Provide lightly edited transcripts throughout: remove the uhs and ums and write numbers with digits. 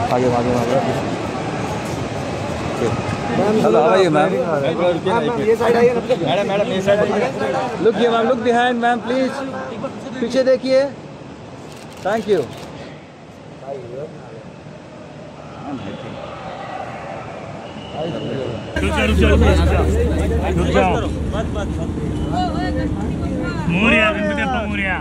आगे आगे hello how are you ma'am? ये साइड आइए मैडम, मैडम ये side. Look here ma'am, look behind ma'am please, पीछे देखिए। Thank you. मोरिया गणपति अप्पा मोरिया।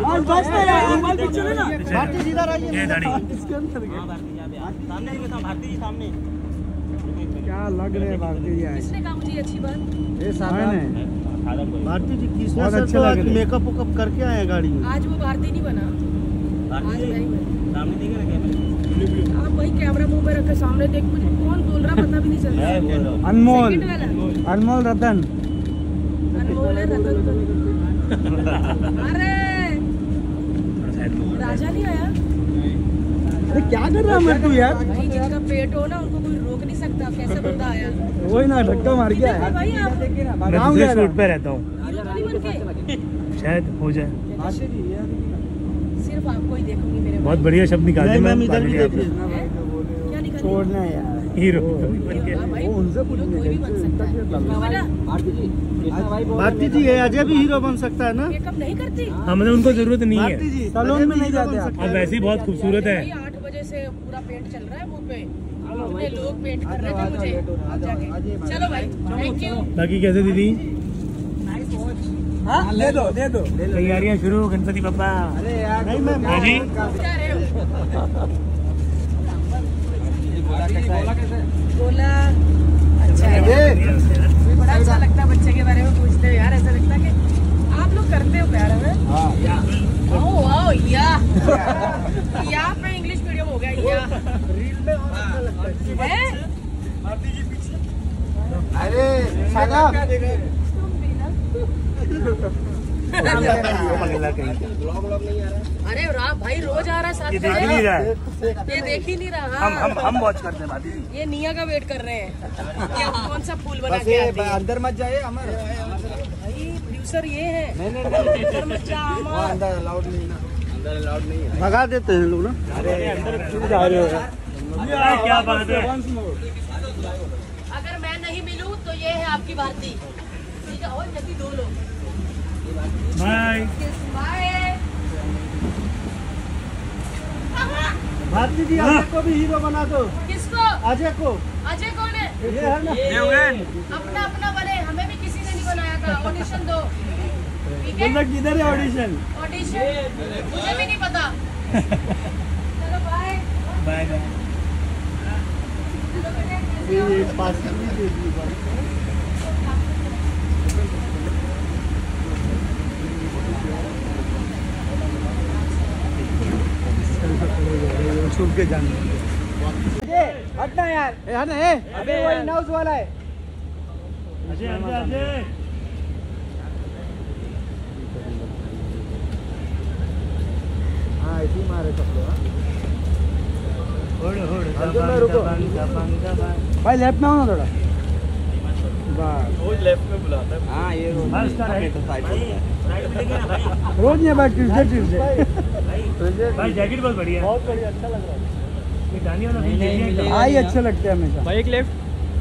भारती जी इधर आइए। ये दाढ़ी सामने ही था भारती जी, सामने। क्या लग रहे हैं भारती जी? किसने कहा मुझे अच्छी बात? ये सामने भारती जी किसने सर तो आज मेकअप वेकअप करके आए गाड़ी में? आज वो भारती नहीं बना, आज मैं ही बना। सामने देखे ना कैमरा? आप भाई कैमरा मुंह पे रख के सामने देख, मुझे कौन बोल रहा पता भी नहीं चल रहा। अनमोल, सेकंड वाला अनमोल रतन। अनमोल है रतन तो। अरे राजा नहीं आया? अरे क्या कर रहा है तू यार? भाई जिसका पेट हो ना उनको कोई रोक नहीं सकता। कैसे बंदा आया? वही ना धक्का मार गया किधर थे भाई आप? मैं दूसरे शूट पे रहता हूँ, हीरो तो नहीं बन के? शायद हो जाए। सिर्फ आपको ही देखूंगी मेरे बहुत बढ़िया शब्द निकाले नहीं मैं मैम, इधर भी देखिए। क्या निकल छोड़ना है यार। हीरो। भाई उनसे कोई भी बन सकता है। भारती जी है, अजय भी हीरो बन सकता है ना? मेकअप नहीं करती? हमें उनको जरूरत नहीं भारती है, जी सैलून में नहीं जाते आप? अब वैसे ही बहुत खूबसूरत है। भाई 8 बजे से पूरा पेंट चल रहा है मुंह पे, इतने लोग पेंट कर रहे थे मुझे। अब जाके चलो भाई, थैंक यू। बाकी कैसे दीदी? हाँ ले दो दे दो। तैयारियां शुरू गणपति बप्पा। अरे यार नहीं मैम, हाँ जी क्या रहे हो? बोला अच्छा है, बड़ा अच्छा लगता है बच्चे के बारे में पूछते हो यार। ऐसा लगता है कि आप लोग करते हो प्यार में। आओ आओ या पे इंग्लिश मीडियम हो गया या है। अरे सादा अरे भाई रोज आ रहा है साथ ये देख ही नहीं रहा है, ये देख ही नहीं रहा। हम वॉच करते हैं भाभी जी। ये निया का वेट कर रहे हैं क्या कौन सा फूल बना के आती है। अंदर मत जाइए अमर। भाई प्रोड्यूसर ये है। नहीं अंदर मत जा अमर। अंदर अलाउड नहीं ना, अंदर अलाउड नहीं है। भगा देते हैं लोग ना। अरे अंदर क्यों जा रहे हो? क्या बात है। अगर मैं नहीं मिलूं तो ये है आपकी भारती। ठीक है, और जल्दी दो लोग। Bye bye. भारती जी अजय को भी हीरो बना दो। किसको? अजय को। अजय कौन है? ये है ना, अपना अपना बने, हमें भी किसी ने नहीं बनाया था। ऑडिशन दो, ठीक है? किधर है ऑडिशन? ऑडिशन मुझे भी नहीं पता। चलो बाय बाय बाय। ये पास नहीं दे दी। छुप के जाना हटना यार, हटना है। अबे वो इन हाउस वाला है। अजय अजय अजय हाँ इसी मारे सब लोग। रुको भाई लेफ्ट में हो ना थोड़ा। बस लेफ्ट में बुलाता है। हाँ ये रोज रोज नहीं भाई, ट्यूसडे भाई जैकेट बहुत बढ़िया है, बहुत बढ़िया, अच्छा लग रहा है। ये गानी वाला आई अच्छे लगते हैं हमेशा। भाई एक लेफ्ट।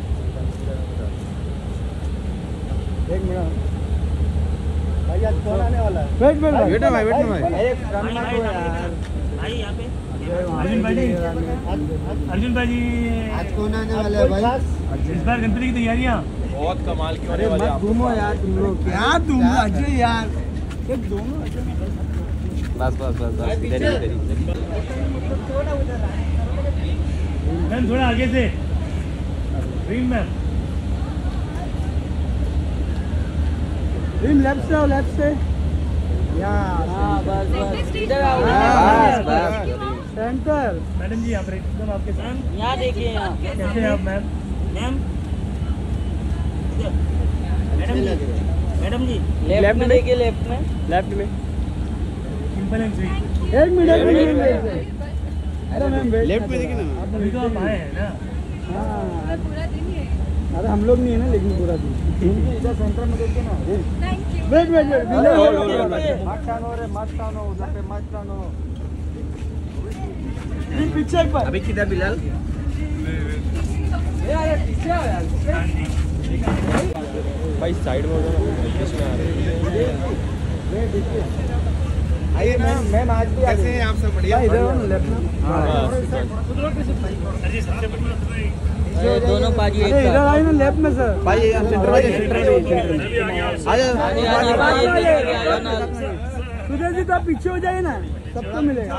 एक मिनट भाई आज कौन आने वाला है? वेट वेट वेट ना भाई, वेट ना भाई। एक रनना तो यार। यहाँ पे अर्जुन भाई जी, अर्जुन भाई जी आज कौन आने वाला है भाई? इस बार गणपति की तैयारियां बहुत कमाल की होने अरे वाली मत आपको। घूमो यार तुम लोग। क्या तुम अजय यार, एक दोनों बस बस बस बस इधर ही, इधर ही। मैम थोड़ा आगे से। ड्रीम मैम ड्रीम लेफ्ट से हो, लेफ्ट से यार। हाँ बस बस बस सेंटर। मैडम जी यहाँ पर एकदम आपके साथ। यहाँ देखिए, यहाँ कैसे हैं आप मैम? मैम मैडम जी लेफ्ट में देखिए, लेफ्ट में। लेफ्ट में सिंपल एंड स्वीट। एक मिनट। अरे मैम लेफ्ट में देखिए ना। अभी तो आप आए हैं ना। हाँ पूरा दिन है। अरे हम लोग नहीं है ना, लेकिन पूरा दिन इधर सेंटर में देखिए ना। Thank you. Wait wait wait, hold, मत टानो रे, मत टानो उधर पे, मत टानो। पीछे एक बार। अभी किधर बिलाल? भाई साइड में हो जाओ, इसमें आ रहे आइए मैम आज भी कैसे हैं आप सब? बढ़िया। इधर लेफ्ट में दोनों पाजी एक इधर आइए ना लेफ्ट में सर। भाई सेंटर में सुधीर जी तो आप पीछे हो जाइए ना, सबको मिलेगा।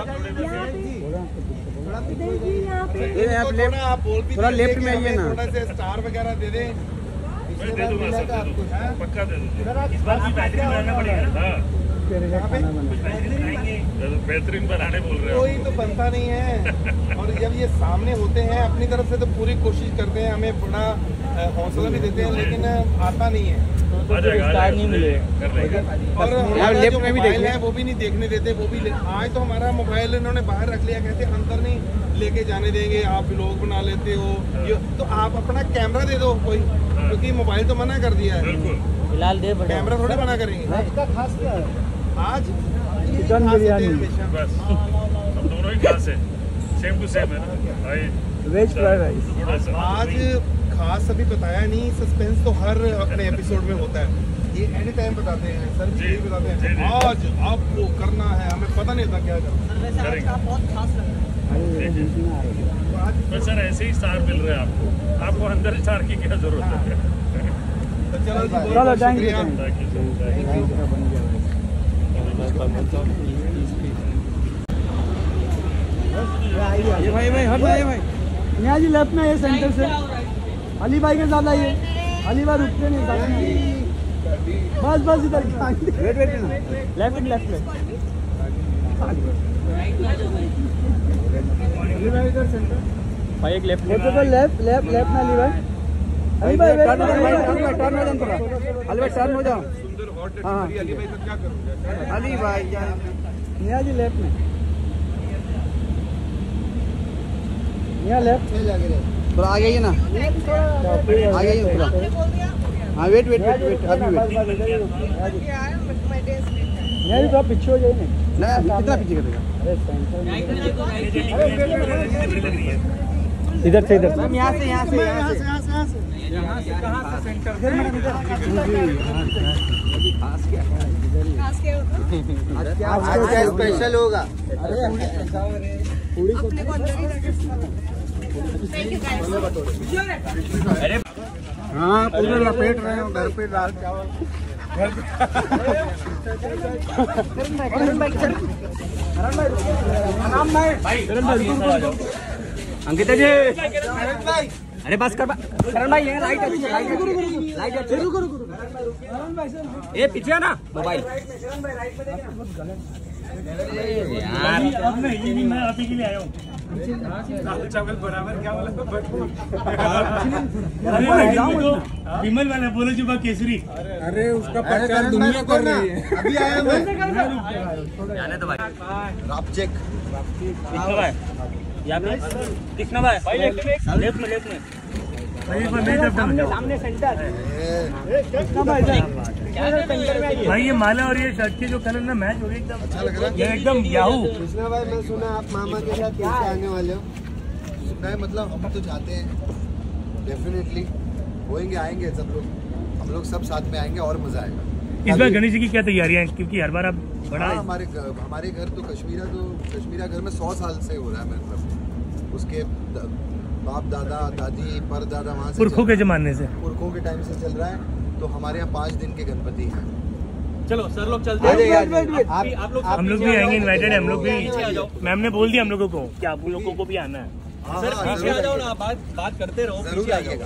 आप थोड़ा लेफ्ट में आइए ना, थोड़ा से स्टार वगैरह दे दें। पक्का दे दूंगा। इस बार भी बेहतरीन बनाना पड़ेगा। बेहतरीन बनाने बोल रहे हो। कोई तो बनता नहीं है और जब ये सामने होते हैं अपनी तरफ से तो पूरी कोशिश करते हैं, हमें बड़ा हौसला भी देते हैं, लेकिन आता नहीं है। स्टार नहीं मिलेगा। और लेफ्ट में भी मोबाइल है वो भी नहीं देखने देते, वो भी आज तो हमारा मोबाइल इन्होंने बाहर रख लिया, कहते अंदर नहीं लेके जाने देंगे, आप व्लॉग बना लेते हो। तो आप अपना कैमरा दे दो कोई, क्योंकि मोबाइल तो मना कर दिया है। फिलहाल दे कैमरा थोड़ी मना करेंगे। इसका खास क्या है आज? चिकन बिरयानी बस हम दोनों ही खास है, सेम टू सेम है ना भाई। वेज फ्राइड राइस आज खास अभी बताया नहीं, सस्पेंस तो हर अपने एपिसोड में होता है। ये एनी टाइम बताते हैं सर जी, यही बताते हैं आज आपको करना है, हमें पता नहीं था क्या करना। बहुत खास लग रहा है। बस सर ऐसे ही स्टार मिल रहे हैं आपको अंदर स्टार की क्या जरूरत है? चलो थैंक यू। ये भाई हट जाइए भाई। यहाँ जी लेफ्ट में ये सेंटर से अली भाई के साथ आइए। अली भाई रुकते नहीं साथ में। बस इधर वेट लेफ्ट अली भाई इधर सेंटर भाई एक लेफ्ट तो लेफ्ट में अली भाई टर्न हो जाओ। हाँ अली भाई निया जी लेफ्ट में, निया लेफ्ट थोड़ा आगे आइए ना, आगे आइए थोड़ा। हाँ वेट अभी वेट निया जी थोड़ा पीछे हो जाइए ना, कितना पीछे करेगा? इधर से यहाँ से कहाँ से सेंटर आज क्या स्पेशल होगा? हाँ पूरे लपेट रहे हो घर पे दाल चावल। अंकिता जी अरे बस कर शरण भाई, ये लाइट अच्छी है, लाइट अच्छी है। रुको ये पीछे है ना मोबाइल यार। नहीं मैं आप ही के लिए आया हूँ। दाल चावल बराबर क्या बोला? विमल वाला बोलो जुबा केसरी। अरे उसका प्रचार दुनिया कर रही है। अभी आया मैं। जाने दो भाई। राप चेक दिखना भाई लेफ्ट में सामने सेंटर भाई। ये माला और ये शर्ट के जो कलर ना मैच हो रही एकदम अच्छा लग रहा है, एकदम याहू। कृष्णा भाई मैं सुना आप मामा के साथ कैसे आने वाले हो? सुना है मतलब हम तो चाहते हैं डेफिनेटली होएंगे, आएंगे सब लोग, हम लोग सब साथ में आएंगे और मजा आएगा। इस बार गणेश जी की क्या तैयारियां हैं? क्योंकि हर बार आप बड़ा हमारे घर तो कश्मीरा घर में 100 साल से हो रहा है, मतलब उसके बाप दादा दादी पर दादा वहाँ से पुरखों के जमाने से, पुरखों के टाइम से चल रहा है। तो हमारे यहाँ 5 दिन के गणपति हैं। चलो सर लोग चलते हैं। आप लोग हम लोग भी आएंगे, इनवाइटेड है हम लोग भी। मैम ने बोल दिया हम लोगों को कि आप लोगों को भी आना है। सर पीछे आ जाओ ना, बात करते रहो, जरूर आइएगा।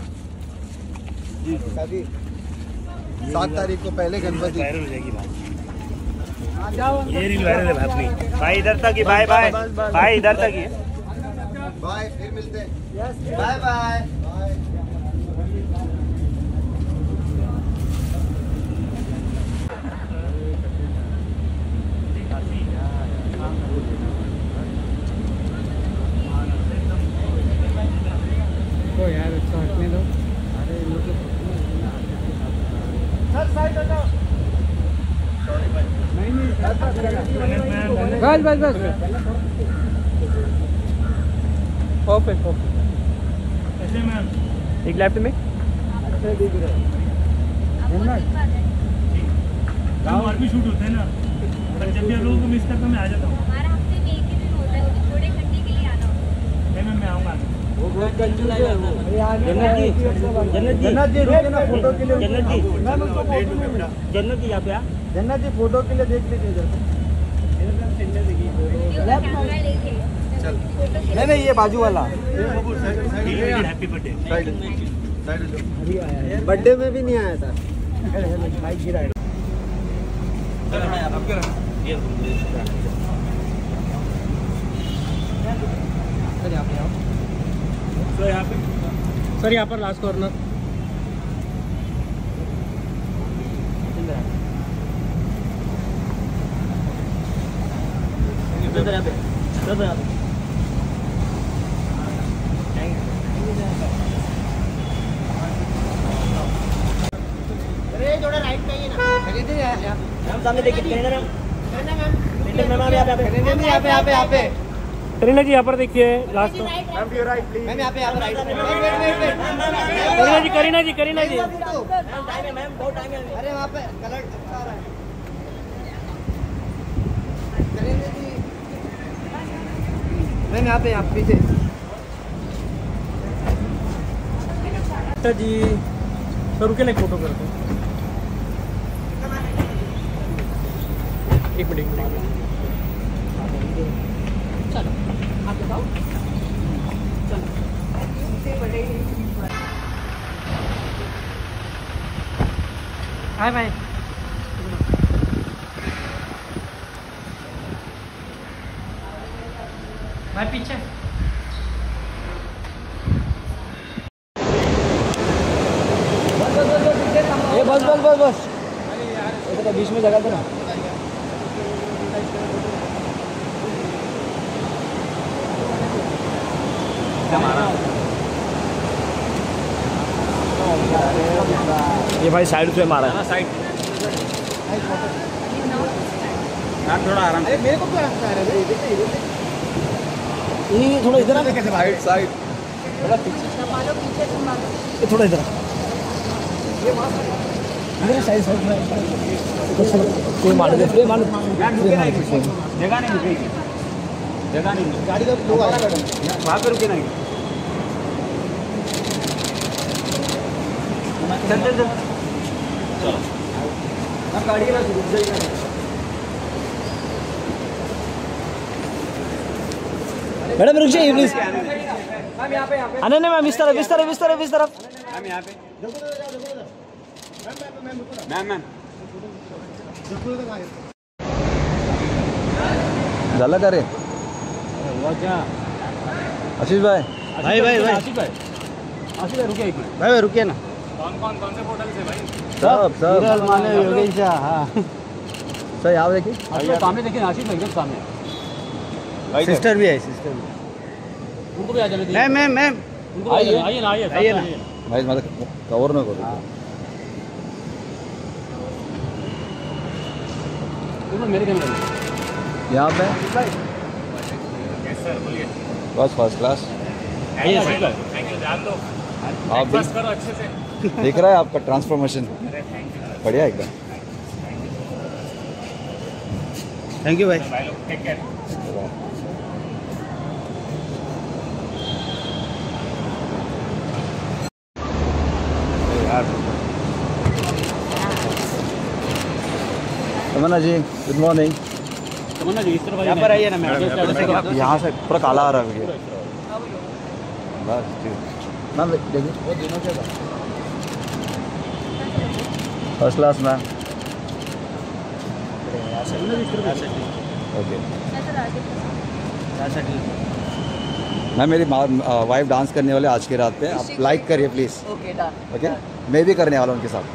7 तारीख को पहले गणपति वायरल हो जाएगी बात। ये रील वायरल है अपनी। भाई इधर तक ही, बाय बाय भाई, इधर तक ही। बाय, फिर मिलते हैं। Bye bye. तो यार अच्छा हटने दो। अरे सर साइड हटाओ। नहीं बस परफेक्ट। ऐसे मैम एक लेफ्ट में और भी शूट होते हैं ना, जब भी लोगों को मिस करता मैं आ जाता हूँ। हमारा हफ्ते में एक ही दिन होता है, थोड़े घंटे के लिए आना होता है। मैं आऊँगा। जन्नत जी रुके ना फोटो के लिए। जन्नत जी, मैम उसको जन्नत जी यहाँ पे आ। जन्नत जी फोटो के लिए देख लीजिए इधर। कैमरा लेके नहीं ये बाजू वाला हैप्पी बर्थडे। बर्थडे में भी नहीं आया था। सर यहाँ पर लास्ट कॉर्नर। सामने देखिए यहाँ पे करीना जी यहाँ पर देखिए लास्ट। मैम यहाँ पे करीना जी टाइम है मैम, बहुत टाइम है। अरे वहाँ पे कलर अच्छा आ रहा है। मैम यहाँ पे पीछे जी। सर रुके ना, एक फोटो करते हैं। एक मिनट। चलो आप बताओ। चलो हाय भाई। भाई पीछे। ये बस बस बस बस ऐसा बीच में जगह देना। ये भाई साइड से मारा है ना, साइड थोड़ा आराम से। मेरे को क्या लगता है ये थोड़ा इधर आ, साइड साइड थोड़ा पीछे, थोड़ा इधर इधर साइड साइड कोई मार दे, फ्रेम मार दे। जगह नहीं रुकेगी, जगह नहीं, गाड़ी का लोग आया मैडम वहाँ पे रुके नहीं। चल चल चल चलो हम गाड़ी ना रुक जाएगा। मैडम रुक जाइए प्लीज। मैम यहाँ पे आने नहीं मैम, इस तरफ इस तरफ इस तरफ इस तरफ। मैम यहाँ पे मैम मैम झाला का रे क्या आशीष भाई? भाई भाई भाई आशीष भाई, आशीष भाई रुकिए एक मिनट। भाई रुकिए ना। कौन से होटल से भाई? सब माने योगेश। हाँ सर यहाँ देखिए, सामने देखिए आशीष भाई, एकदम सामने। सिस्टर भी है, सिस्टर भी। उनको भी आ जाने दीजिए। मैम मैम आइए आइए ना, आइए आइए ना भाई, मतलब कवर ना करो। मेरे कैमरे में यहाँ पे बस फर्स्ट क्लास। आप भी देख रहा है आपका ट्रांसफॉर्मेशन बढ़िया एकदम। थैंक यू भाई। तमन्ना जी गुड मॉर्निंग। तमन्ना जी इस तरफ यहाँ पर आइए ना मैम। यहाँ से पूरा काला आ रहा है भैया। बस मैम देखिए वो दिनों से first class ma'am. Okay ma'am, मेरी वाइफ डांस करने वाले आज की रात पे, आप लाइक करिए प्लीज़। ओके मैं भी करने वाला हूँ उनके साथ।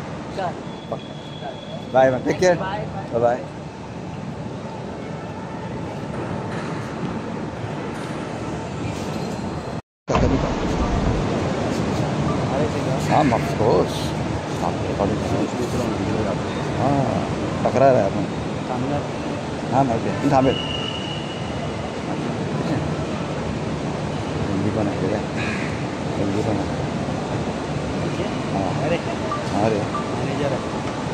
Bye ma'am, take care, bye bye. हाँ ऑफ कोर्स, हाँ टकरा रहा है अपन। हाँ ओके थांबेल हिंदी पण आहे, हिंदी पण आहे। अरे मैनेजर है।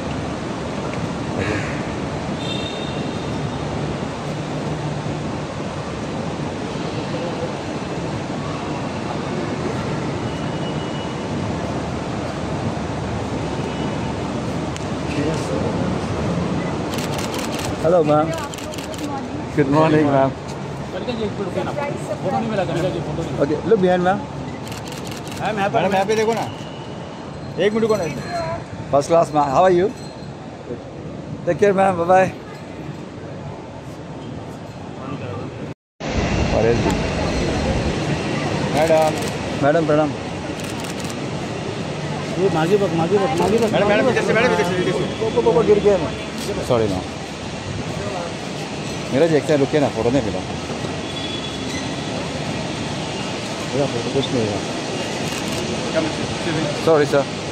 Hello ma'am, good morning ma'am. Okay, look behind ma'am. Madam यहाँ पे देखो ना, 1 मिनट को नहीं। First class ma'am, how are you? Take care ma'am, bye bye. Madam madam प्रणाम। मागी बक मैडम इधर से वो गिर गया ना, सॉरी ना। मेरा जी एक सेकंड रुकिए ना, फोटो नहीं मिला। मेरा फोटो कुछ नहीं है, सॉरी सर।